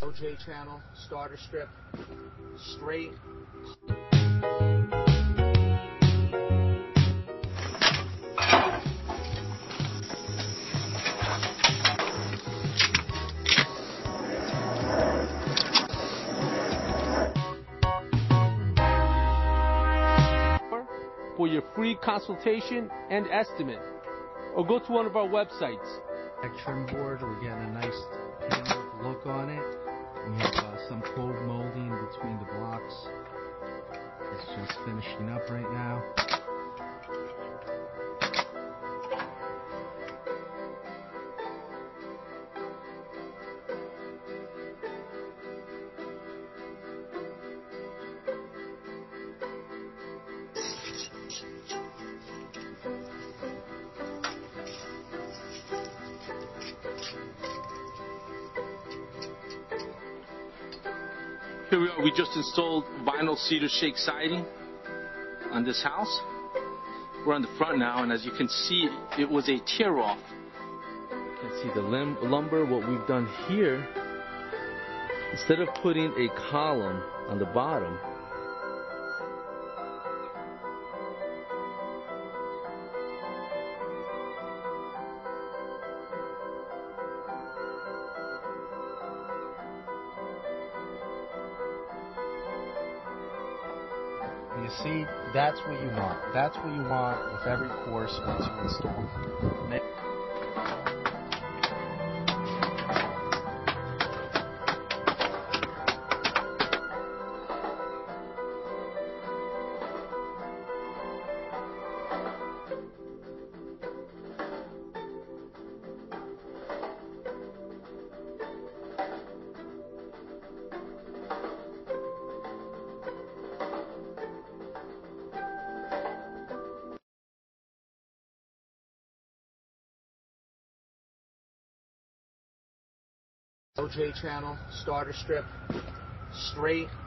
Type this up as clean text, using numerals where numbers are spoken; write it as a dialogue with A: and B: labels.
A: OJ channel, starter strip, straight.
B: For your free consultation and estimate, or go to one of our websites.
C: Trim board, we're getting a nice painted look on it. We have some cold molding between the blocks. It's just finishing up right now.
B: Here we are, we just installed vinyl cedar shake siding on this house. We're on the front now, and as you can see, it was a tear off. You can see the lumber. What we've done here, instead of putting a column on the bottom,
C: you see, that's what you want. That's what you want with every course once you install.
A: OJ channel, starter strip, straight.